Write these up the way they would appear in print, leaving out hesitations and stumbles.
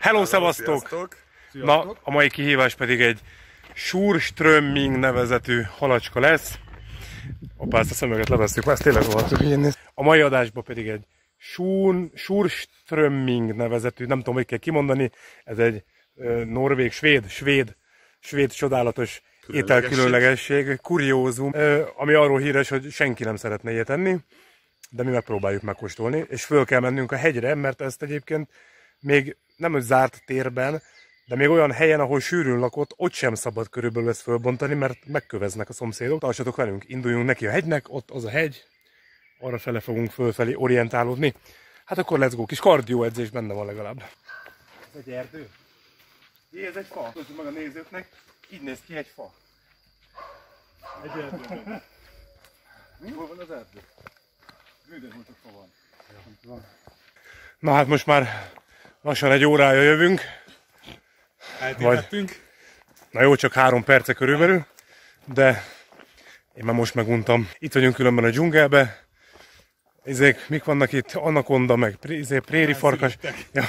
Hello, szevasztok! Na, a mai kihívás pedig egy Surströmming nevezetű halacska lesz. Hoppá, ezt a szemüveget levesszük, mert ez tényleg rohadtul hülyén néz. A mai adásban pedig egy Surströmming nevezetű, nem tudom, hogy kell kimondani, ez egy norvég, svéd csodálatos ételkülönlegesség, kuriózum, ami arról híres, hogy senki nem szeretne ilyet enni, de mi megpróbáljuk megkóstolni, és föl kell mennünk a hegyre, mert ezt egyébként még nem zárt térben, de még olyan helyen, ahol sűrűn lakott, ott sem szabad körülbelül ezt fölbontani, mert megköveznek a szomszédok. Tartsatok velünk, induljunk neki a hegynek, ott az a hegy, arra fele fogunk fölfelé orientálódni. Hát akkor let's go, kis kardióedzés benne van legalább. Ez egy erdő? Jé, ez egy fa. Tudod meg a nézőknek, így néz ki egy fa. Egy erdőben. Hol van az erdő? Rődenholtok fa van. Na hát most már lassan egy órája jövünk. Eltévedtünk. Na jó, csak 3 perce körülbelül, de én már most meguntam. Itt vagyunk különben a dzsungelbe. Mik vannak itt? Anakonda, meg préri farkas. Ja,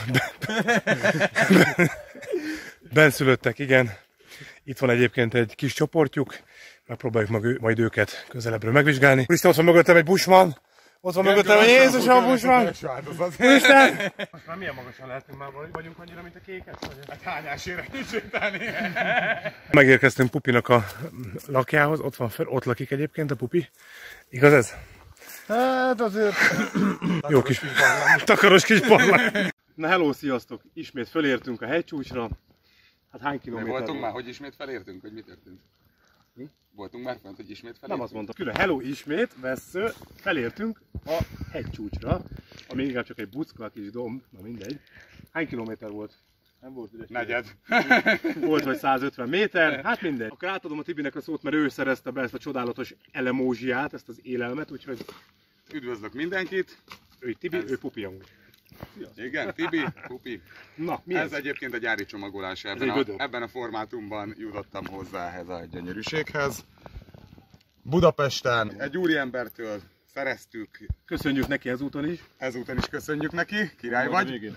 benszülöttek, igen. Itt van egyébként egy kis csoportjuk. Megpróbáljuk majd őket közelebbről megvizsgálni. Úristen, ott van mögöttem egy bushman. Ott van mögöttem egy Jézusom bushman. Úristen! Most már milyen magasan lehetünk, már vagyunk annyira, mint a kéket? Hát hányásére nincs sétálni. Megérkeztünk Pupinak a lakjához. Ott lakik egyébként a Pupi. Igaz ez? Hát azért... Jó kis takaros kis parlák. Na hello, sziasztok! Ismét fölértünk a hegycsúcsra. Hát hány kilométer? Voltunk már, hogy ismét felértünk, hogy mi történt? Mi? Voltunk már fent, hogy ismét felértünk? Nem azt mondtam. Külön hello ismét, vessző, felértünk a hegycsúcsra, ami inkább csak egy bucka kis domb, na mindegy. Hány kilométer volt? Nem volt üres. Negyed. Volt vagy 150 méter, hát mindegy. Akkor átadom a Tibinek a szót, mert ő szerezte be ezt a csodálatos elemózsiát, ezt az élelmet, úgyhogy... Üdvözlök mindenkit! Ő Tibi, ő Pupi amúgy. Igen, Tibi, Pupi. Na, mi ez egyébként a gyári csomagolás, ebben a formátumban jutottam hozzá ehhez a gyönyörűséghez. Budapesten egy úriembertől szereztük. Köszönjük neki ezúton is. Ezúton is köszönjük neki, király vagy.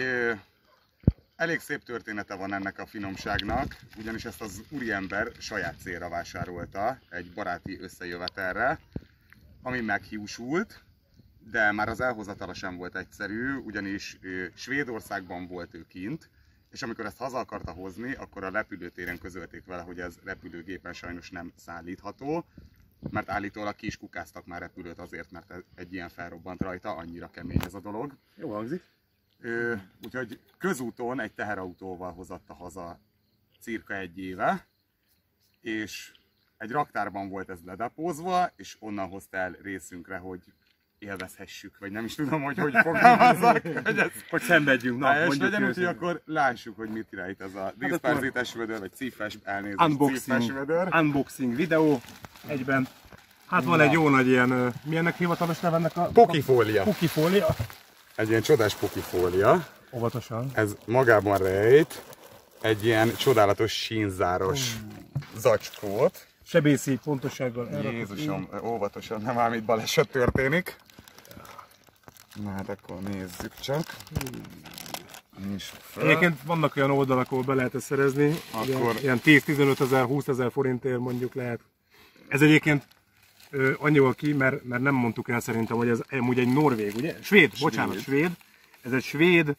Elég szép története van ennek a finomságnak, ugyanis ezt az úriember saját célra vásárolta egy baráti összejövetelre, ami meghiúsult, de már az elhozatala sem volt egyszerű, ugyanis Svédországban volt ő kint, és amikor ezt haza akarta hozni, akkor a repülőtéren közölték vele, hogy ez repülőgépen sajnos nem szállítható, mert állítólag ki is kukáztak már repülőt azért, mert egy ilyen felrobbant rajta, annyira kemény ez a dolog. Jó hangzik. Úgyhogy közúton egy teherautóval hozatta haza cirka 1 éve, és egy raktárban volt ez ledepózva, és onnan hozta el részünkre, hogy élvezhessük, vagy nem is tudom, hogy fogalmazzak. Hogy szenvedjünk, na, és legyen úgy, hogy akkor lássuk, hogy mit rejt ez a diszperzites vödör, vagy cífes, elnézést, cífes vödör. Unboxing videó egyben. Hát van egy jó nagy ilyen, milyennek hivatalos neve ennek a... Pokifólia. Pokifólia. Egy ilyen csodás pokifólia. Óvatosan. Ez magában rejt egy ilyen csodálatos sínzáros zacskót. Sebészi pontossággal. Jézusom, óvatosan, nem ám itt baleset történik. Na hát akkor nézzük csak. Egyébként vannak olyan oldalak, ahol be lehet ezt szerezni. Akkor... Ilyen 10-15 ezer, 20 ezer forintért mondjuk lehet. Ez egyébként annyival ki, mert nem mondtuk el szerintem, hogy ez amúgy egy norvég, ugye? Svéd. Ez egy svéd,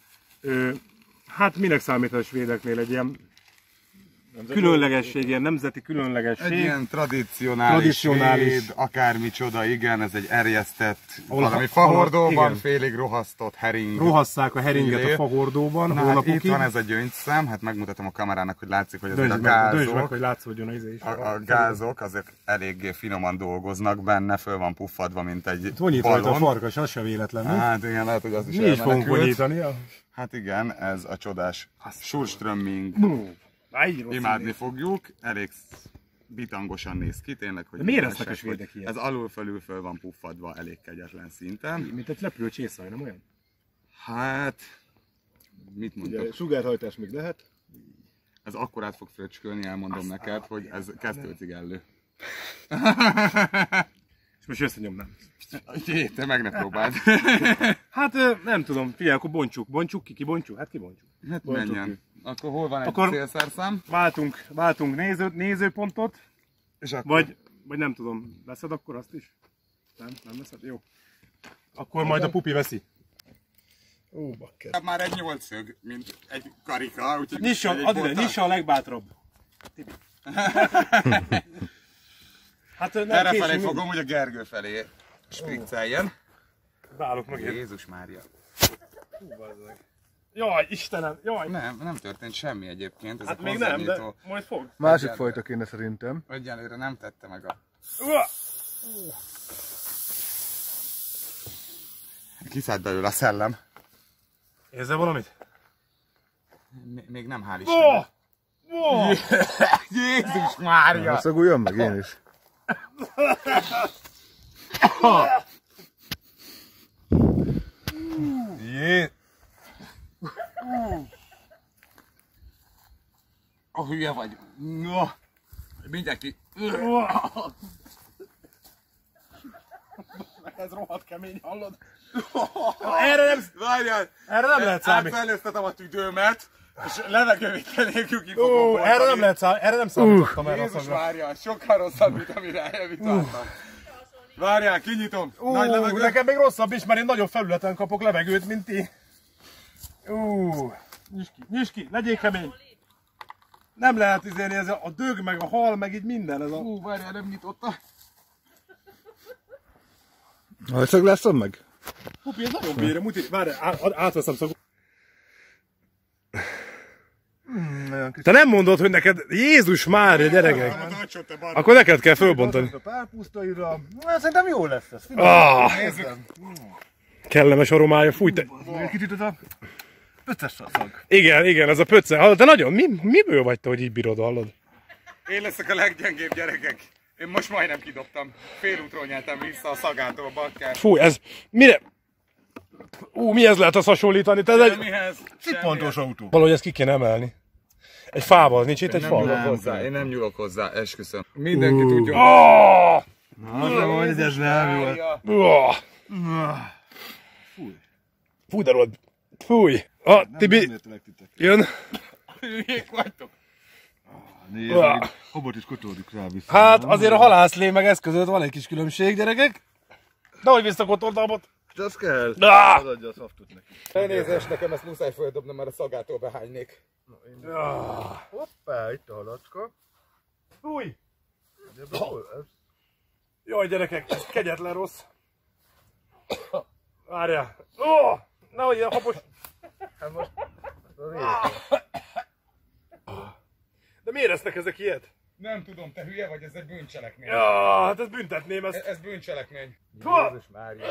hát minek számít a svédeknél egy ilyen különlegesség, ilyen nemzeti különlegesség. Egy ilyen tradicionális svéd, akármicsoda, igen, ez egy erjesztett, valami fahordóban, félig rohasztott hering. Rohasszák a heringet a fahordóban. Na, hát itt van ez a gyöngyszem, hát megmutatom a kamerának, hogy látszik, hogy ezek a gázok. Döntsd meg, hogy látszódjon az is. A gázok, azok eléggé finoman dolgoznak benne, föl van puffadva, mint egy ballon. A farkas, az sem véletlen. Hát igen, lehet, hogy az is mi is fogunk vonyítani. Hát igen, ez a csodás Surströmming. Imádni fogjuk, elég bitangosan néz ki, tényleg, hogy... De miért lesznek a svédek ilyen? Ez alul-felül föl van puffadva elég kegyetlen szinten. Mint egy lepülő csészaj, nem olyan? Hát... Mit mondtok? Ugye, sugárhajtás még lehet. Ez akkor át fog fröcskölni, elmondom neked, hogy ez kezdőcigellő. És most összenyomnám. Jé, te meg ne próbáld. Hát nem tudom, figyelj, akkor bontsuk ki, bontsuk? Hát ki bontsuk? Hát menjen. Akkor hol van egy Akkor célszerszám? Váltunk nézőpontot, És akkor... vagy nem tudom, veszed akkor azt is? Nem veszed? Jó. Akkor majd a pupi veszi. Bakker. Már egy 8 szög, mint egy karika, úgyhogy... Nyissa a legbátrabb. Tibi. Hát erre felé fogom, hogy a Gergő felé spricceljen. Válok meg. Jézus Mária. Jaj, Istenem, jaj. Nem történt semmi egyébként. Ez Hát a még nem, de konzervnyitó majd fog. Másik fajta kéne szerintem. Egyelőre nem tette meg a... Kiszállt belőle a szellem. Érzel valamit? Még nem, hál' Istennek. Jézus Mária! Szaguljon meg én is. Jé! A hülye vagy. No. Mindjárt ki. Ez rohadt kemény, hallod? Erre nem lehet számítani. Átfelőztetem a tüdőmet, és levegővétel nélkül ki fogom bontani. Erre nem számítottam erre a Jézus szagra. Mária, sokkal rosszabb, mint amire elvitattam. Várjál, kinyitom. Nagy levegő. Nekem még rosszabb is, mert én nagyobb felületen kapok levegőt, mint ti. Nyisd ki, legyél kemény. Nem lehet izélni, ez a dög, meg a hal, meg így minden. Ez a... Várjál, nem nyitotta. Hajszaglászom meg? Pupi, ez nagyon bírja, muti. Várjál, átveszem szagú. Te nem mondod, hogy neked... Jézus Mária, gyerekek! Akkor neked kell fölbontani. A párpusztaira... Szerintem jó lesz ez. Kellemes aromája, fúj te... Kicsit ez a pöcces szag. Igen, ez a pöcce. Hallod, te nagyon... Miből vagy te, hogy így bírod, hallod? Én leszek a leggyengébb, gyerekek. Én most majdnem kidobtam. Félútról nyeltem vissza a szagától, bakker. Fúj, ez... Mire... mihez lehet azt hasonlítani? Te ez egy... Mihez? Pontos autó. Valahogy ezt ki kéne emelni. Egy fával, nincs itt egy Nem fal? nyúlok hozzá, én nem nyúlok hozzá, esküszöm. Mindenki tudja. Na, de majd ez nem jó. Fúj, de rohadt. Fúj. Tibi, jön. Hülyék vagytok. Nézd, hobot is kotódik rá vissza. Hát azért a halászlé meg ez között van egy kis különbség, gyerekek. De hogy visszakotold a habot? Az kell. Adja a szaftot neki. Elnézést, nekem ezt muszáj földobnom, mert a szagától behánynék. Hoppá, itt a halacska. Fúj. Jaj, gyerekek, ez kegyetlen rossz. Várjál. Nehogy ilyen habos. De miért esznek ezek ilyet? Nem tudom, te hülye vagy, ez egy bűncselekmény. Hát ez büntetném ezt. Ez bűncselekmény. Jézus Mária.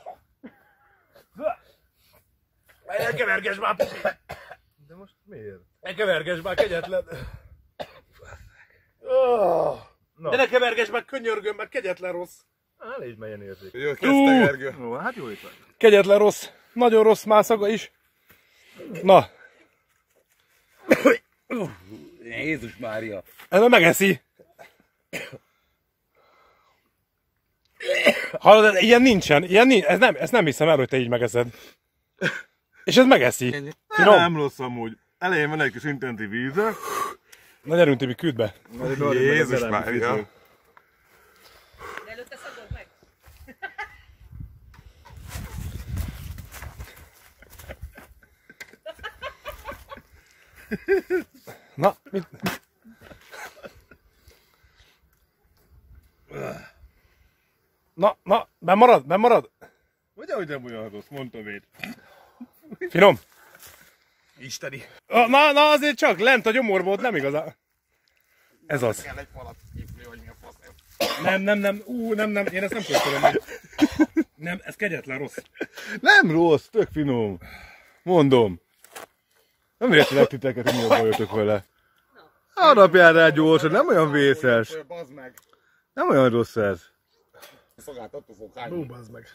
Ne keverges már, Pupi! De most miért? Ne keverges már, kegyetlen! De ne keverges már, könyörgöm, meg kegyetlen rossz! Elég melyen érzik. Jó, kezdte Gergő. Jó, hát jó itt vagy. Kegyetlen rossz, nagyon rossz már szaga is. Na! Jézus Mária. Ez megeszi! Hallod, ilyen nincsen, ezt nem hiszem el, hogy te így megeszed. És ez megeszi. Nem rossz amúgy. Elején van egy kis intenzív víze. Na gyerünk, Tibi, küld be. Jézus Mária. De előtte szagod meg. Na, mit? Na, benn marad? Ugye, hogy nem olyan rossz, mondtam én. Finom? Isteni. Na, azért csak lent a gyomorból, nem igazán. Ez az. Kell egy falat kifli, hogy mi a fasz. Nem, én ezt nem köszönöm meg. Nem, ez kegyetlen rossz. Nem rossz, tök finom. Mondom. Nem értelek titeket, hogy mi a bajotok vele. Harapjál rá gyorsan, nem olyan vészes. Bazd meg. Nem olyan rossz ez. Szagát attól fog hányni. Bazd meg.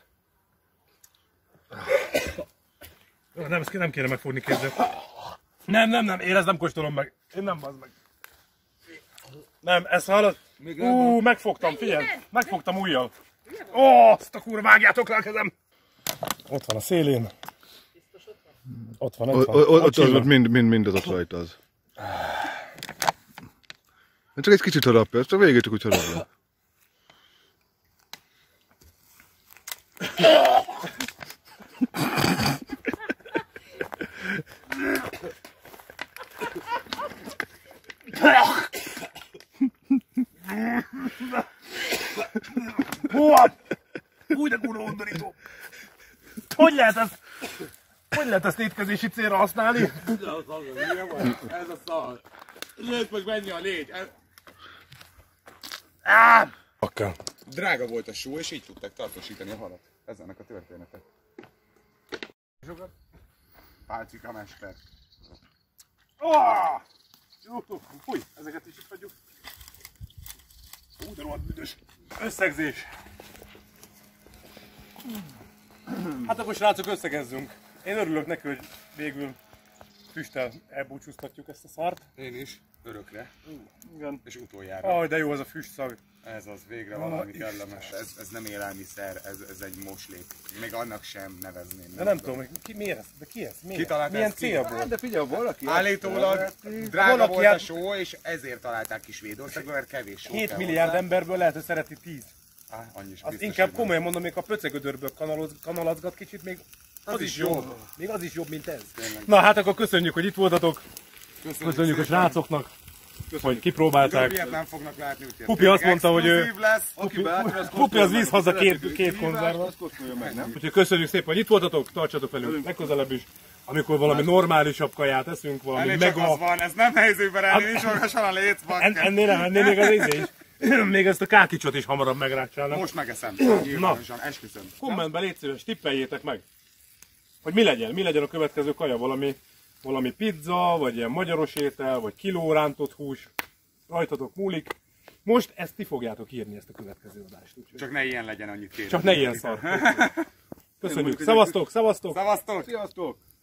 Nem, ezt nem kéne megfogni kézzel. Nem, én ezt nem kóstolom meg. Én nem, bazd meg. Nem, ezt hallod? Megfogtam, figyelj. Megfogtam ujjal. Ó, azt a kurva, vágjátok le a kezem! Ott van a szélén. Ott van. Ott az mind az ott rajta az. Csak egy kicsit harapja, csak végig csak úgy harapja. Úgy de kurva undorító. Hogy lehet ezt étkezési célra használni? Ez a szar. Lőtt meg menni a légy. Akkel. Drága volt a só, és így tudták tartósítani a halat. Ez ennek a története. Pálcika mester. Fúj, ezeket is itt hagyjuk. De rohadt büdös. Összegzés. Hát akkor srácok, összegezzünk. Én örülök neki, hogy végül füsttel elbúcsúztatjuk ezt a szart. Én is. Örökre. Igen. És utoljára. Aj, de jó az a füstszag. Ez az végre valami kellemes. Ez nem élelmiszer, ez egy moslék. Még annak sem nevezném. De nem tudom, mi ez? De ki ez? Ki találta milyen ezt ki? célból? De figyelj, valaki... Állítólag drága Valaki volt a át- só, és ezért találták ki Svédországban, mert kevés só 7 kell milliárd hozzá. emberből lehet, hogy szereti 10. Annyi is Az biztos, inkább hogy komolyan mondom, még a pöcegödörből kanalazgat kicsit, még az is jobb. Még az is jobb, mint ez. Na hát akkor köszönjük, hogy itt voltatok. Köszönjük a srácoknak, hogy kipróbálták. Ilyet nem fognak látni, úgyhogy Pupi azt mondta, hogy ő... exkluzív lesz. Pupi az víz haza két konzervat. Úgyhogy köszönjük szépen, hogy itt voltatok, tartsatok velünk legközelebb is. Amikor valami normálisabb kaját eszünk, valami Ennél csak az mega... van, ez nem helyzőben elni, nincs magasan a léc, bakker. Ennél még az íze is. Még ezt a kákicsot is hamarabb megrácsolnak. Most megeszem, nyilvánosan, esküszöm. Kommentben légy szíves, tippeljétek meg, hogy mi legyen a következő kaja, valami pizza, vagy ilyen magyaros étel, vagy kiló rántott hús, rajtatok múlik. Most ezt ti fogjátok írni, ezt a következő adást. Úgyhogy... Csak ne ilyen legyen, annyit kérem. Csak ne ilyen szar. Köszönjük, szevasztok! Szevasztok! Sziasztok!